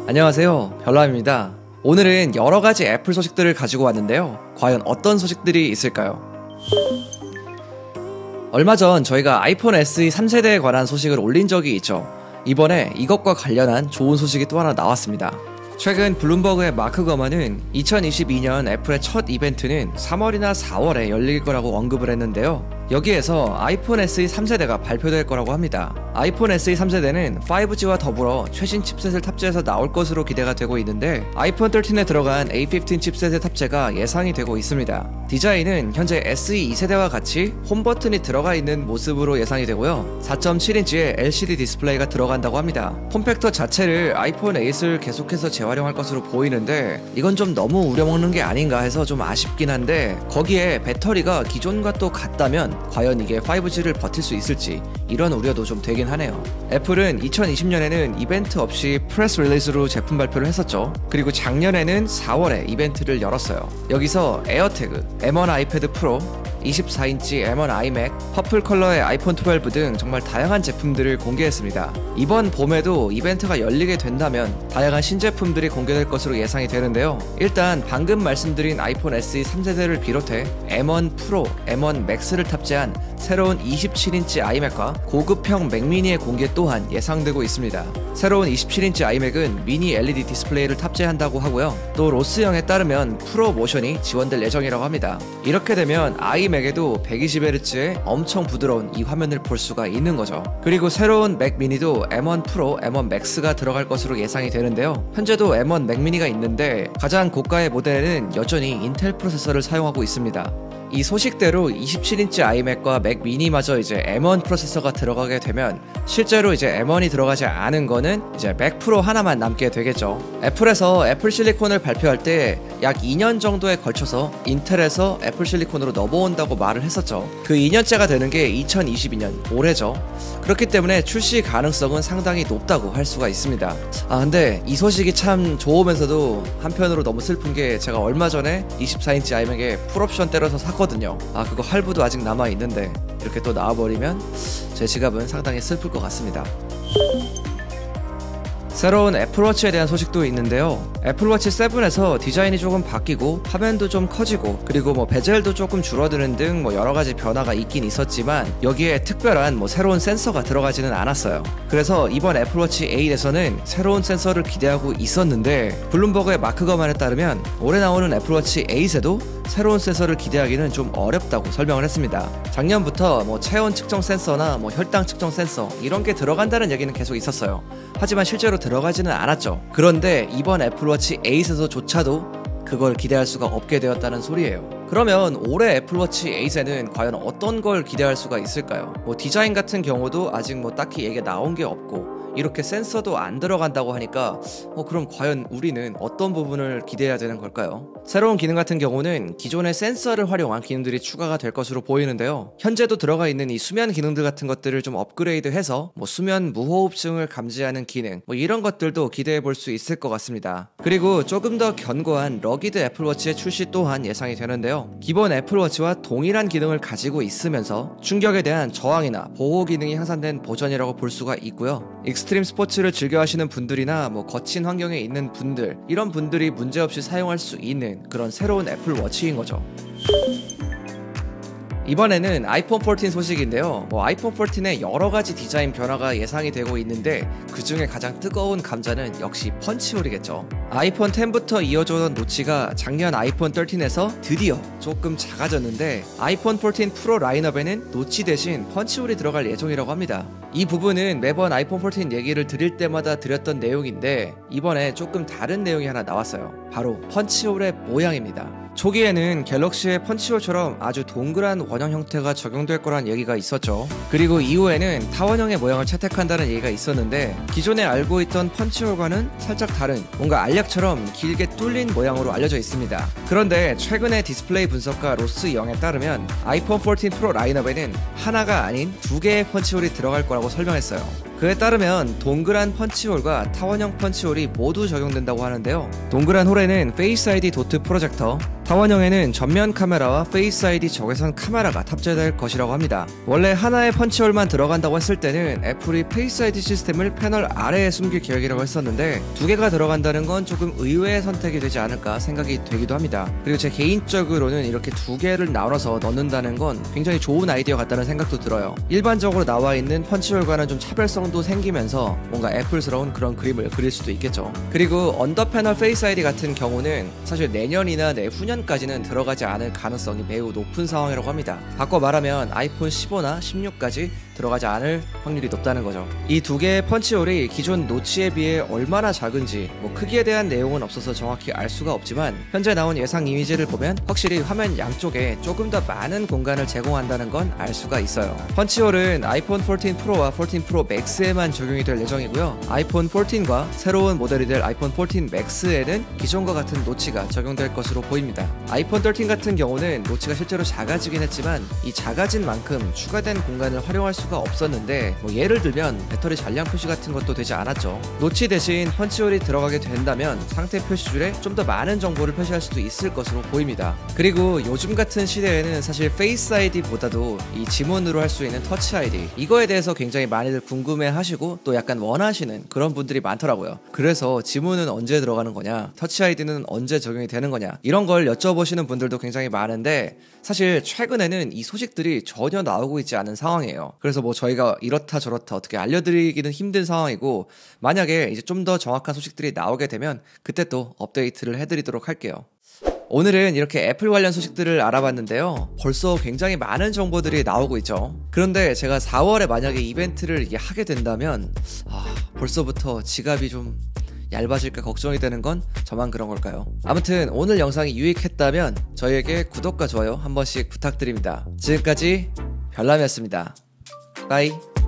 안녕하세요, 별남입니다. 오늘은 여러가지 애플 소식들을 가지고 왔는데요. 과연 어떤 소식들이 있을까요? 얼마 전 저희가 아이폰 SE 3세대에 관한 소식을 올린 적이 있죠. 이번에 이것과 관련한 좋은 소식이 또 하나 나왔습니다. 최근 블룸버그의 마크 거먼은 2022년 애플의 첫 이벤트는 3월이나 4월에 열릴 거라고 언급을 했는데요. 여기에서 아이폰 SE 3세대가 발표될 거라고 합니다. 아이폰 SE 3세대는 5G와 더불어 최신 칩셋을 탑재해서 나올 것으로 기대가 되고 있는데 아이폰 13에 들어간 A15 칩셋의 탑재가 예상이 되고 있습니다. 디자인은 현재 SE 2세대와 같이 홈 버튼이 들어가 있는 모습으로 예상이 되고요. 4.7인치의 LCD 디스플레이가 들어간다고 합니다. 폼팩터 자체를 아이폰 8을 계속해서 재활용할 것으로 보이는데 이건 좀 너무 우려먹는 게 아닌가 해서 좀 아쉽긴 한데 거기에 배터리가 기존과 또 같다면 과연 이게 5G를 버틸 수 있을지 이런 우려도 좀 되긴 하네요. 애플은 2020년에는 이벤트 없이 프레스 릴리즈로 제품 발표를 했었죠. 그리고 작년에는 4월에 이벤트를 열었어요. 여기서 에어태그, M1 아이패드 프로, 24인치 M1 아이맥, 퍼플 컬러의 아이폰 12 등 정말 다양한 제품들을 공개했습니다. 이번 봄에도 이벤트가 열리게 된다면 다양한 신제품들이 공개될 것으로 예상이 되는데요. 일단 방금 말씀드린 아이폰 SE 3세대를 비롯해 M1 프로, M1 맥스를 탑재한 새로운 27인치 아이맥과 고급형 맥미니의 공개 또한 예상되고 있습니다. 새로운 27인치 아이맥은 미니 LED 디스플레이를 탑재한다고 하고요. 또 로스형에 따르면 프로 모션이 지원될 예정이라고 합니다. 이렇게 되면 아이맥에도 120Hz의 엄청 부드러운 이 화면을 볼 수가 있는 거죠. 그리고 새로운 맥 미니도 M1 프로, M1 맥스가 들어갈 것으로 예상이 되는데요. 현재도 M1 맥 미니가 있는데 가장 고가의 모델에는 여전히 인텔 프로세서를 사용하고 있습니다. 이 소식대로 27인치 아이맥과 맥 미니마저 이제 M1 프로세서가 들어가게 되면 실제로 이제 M1이 들어가지 않은 거는 이제 맥 프로 하나만 남게 되겠죠. 애플에서 애플 실리콘을 발표할 때 약 2년 정도에 걸쳐서 인텔에서 애플 실리콘으로 넘어온다고 말을 했었죠. 그 2년째가 되는 게 2022년 올해죠. 그렇기 때문에 출시 가능성은 상당히 높다고 할 수가 있습니다. 근데 이 소식이 참 좋으면서도 한편으로 너무 슬픈 게 제가 얼마 전에 24인치 아이맥에 풀옵션 때려서 샀거든요. 그거 할부도 아직 남아있는데 이렇게 또 나와버리면 제 지갑은 상당히 슬플 것 같습니다. 새로운 애플워치에 대한 소식도 있는데요. 애플워치 7에서 디자인이 조금 바뀌고 화면도 좀 커지고 그리고 베젤도 조금 줄어드는 등 여러가지 변화가 있긴 있었지만 여기에 특별한 새로운 센서가 들어가지는 않았어요. 그래서 이번 애플워치 8에서는 새로운 센서를 기대하고 있었는데 블룸버그의 마크 거만에 따르면 올해 나오는 애플워치 8에도 새로운 센서를 기대하기는 좀 어렵다고 설명을 했습니다. 작년부터 체온 측정 센서나 혈당 측정 센서 이런 게 들어간다는 얘기는 계속 있었어요. 하지만 실제로 들어가지는 않았죠. 그런데 이번 애플워치 8에서조차도 그걸 기대할 수가 없게 되었다는 소리예요. 그러면 올해 애플워치 8에는 과연 어떤 걸 기대할 수가 있을까요? 디자인 같은 경우도 아직 딱히 얘기가 나온 게 없고 이렇게 센서도 안 들어간다고 하니까 그럼 과연 우리는 어떤 부분을 기대해야 되는 걸까요? 새로운 기능 같은 경우는 기존의 센서를 활용한 기능들이 추가가 될 것으로 보이는데요. 현재도 들어가 있는 이 수면 기능들 같은 것들을 좀 업그레이드해서 수면 무호흡증을 감지하는 기능 이런 것들도 기대해 볼 수 있을 것 같습니다. 그리고 조금 더 견고한 러기드 애플워치의 출시 또한 예상이 되는데요. 기본 애플워치와 동일한 기능을 가지고 있으면서 충격에 대한 저항이나 보호 기능이 향상된 버전이라고 볼 수가 있고요. 익스트림 스포츠를 즐겨 하시는 분들이나 거친 환경에 있는 분들 이런 분들이 문제없이 사용할 수 있는 그런 새로운 애플워치인 거죠. 이번에는 아이폰 14 소식인데요. 아이폰 14의 여러가지 디자인 변화가 예상이 되고 있는데 그 중에 가장 뜨거운 감자는 역시 펀치홀이겠죠. 아이폰 10부터 이어져온 노치가 작년 아이폰 13에서 드디어 조금 작아졌는데 아이폰 14 프로 라인업에는 노치 대신 펀치홀이 들어갈 예정이라고 합니다. 이 부분은 매번 아이폰 14 얘기를 드릴 때마다 드렸던 내용인데 이번에 조금 다른 내용이 하나 나왔어요. 바로 펀치홀의 모양입니다. 초기에는 갤럭시의 펀치홀처럼 아주 동그란 원형 형태가 적용될 거란 얘기가 있었죠. 그리고 이후에는 타원형의 모양을 채택한다는 얘기가 있었는데 기존에 알고 있던 펀치홀과는 살짝 다른 뭔가 알약처럼 길게 뚫린 모양으로 알려져 있습니다. 그런데 최근의 디스플레이 분석가 로스 영에 따르면 아이폰 14 프로 라인업에는 하나가 아닌 두 개의 펀치홀이 들어갈 거라고 설명했어요. 그에 따르면 동그란 펀치홀과 타원형 펀치홀이 모두 적용된다고 하는데요. 동그란 홀에는 페이스 ID 도트 프로젝터, 타원형에는 전면 카메라와 페이스 ID 적외선 카메라가 탑재될 것이라고 합니다. 원래 하나의 펀치홀만 들어간다고 했을 때는 애플이 페이스 ID 시스템을 패널 아래에 숨길 계획이라고 했었는데 두 개가 들어간다는 건 조금 의외의 선택이 되지 않을까 생각이 되기도 합니다. 그리고 제 개인적으로는 이렇게 두 개를 나눠서 넣는다는 건 굉장히 좋은 아이디어 같다는 생각도 들어요. 일반적으로 나와 있는 펀치홀과는 좀 차별성도 생기면서 뭔가 애플스러운 그런 그림을 그릴 수도 있겠죠. 그리고 언더 패널 페이스 ID 같은 경우는 사실 내년이나 내후년까지는 들어가지 않을 가능성이 매우 높은 상황이라고 합니다. 바꿔 말하면 아이폰 15나 16까지 들어가지 않을 확률이 높다는 거죠. 이 두 개의 펀치홀이 기존 노치에 비해 얼마나 작은지 크기에 대한 내용은 없어서 정확히 알 수가 없지만 현재 나온 예상 이미지를 보면 확실히 화면 양쪽에 조금 더 많은 공간을 제공한다는 건 알 수가 있어요. 펀치홀은 아이폰 14 프로와 14 프로 맥스에만 적용이 될 예정이고요. 아이폰 14과 새로운 모델이 될 아이폰 14 맥스에는 기존과 같은 노치가 적용될 것으로 보입니다. 아이폰 13 같은 경우는 노치가 실제로 작아지긴 했지만 이 작아진 만큼 추가된 공간을 활용할 수가 없었는데 예를 들면 배터리 잔량 표시 같은 것도 되지 않았죠. 노치 대신 펀치홀이 들어가게 된다면 상태 표시줄에 좀 더 많은 정보를 표시할 수도 있을 것으로 보입니다. 그리고 요즘 같은 시대에는 사실 페이스 아이디보다도 이 지문으로 할 수 있는 터치 아이디, 이거에 대해서 굉장히 많이들 궁금해 하시고 또 약간 원하시는 그런 분들이 많더라고요. 그래서 지문은 언제 들어가는 거냐, 터치 아이디는 언제 적용이 되는 거냐, 이런 걸 여쭤보시는 분들도 굉장히 많은데 사실 최근에는 이 소식들이 전혀 나오고 있지 않은 상황이에요. 그래서 저희가 이렇다 저렇다 어떻게 알려드리기는 힘든 상황이고, 만약에 이제 좀 더 정확한 소식들이 나오게 되면 그때 또 업데이트를 해드리도록 할게요. 오늘은 이렇게 애플 관련 소식들을 알아봤는데요. 벌써 굉장히 많은 정보들이 나오고 있죠. 그런데 제가 4월에 만약에 이벤트를 하게 된다면 벌써부터 지갑이 좀 얇아질까 걱정이 되는 건 저만 그런 걸까요? 아무튼 오늘 영상이 유익했다면 저희에게 구독과 좋아요 한 번씩 부탁드립니다. 지금까지 별남이었습니다. 바이.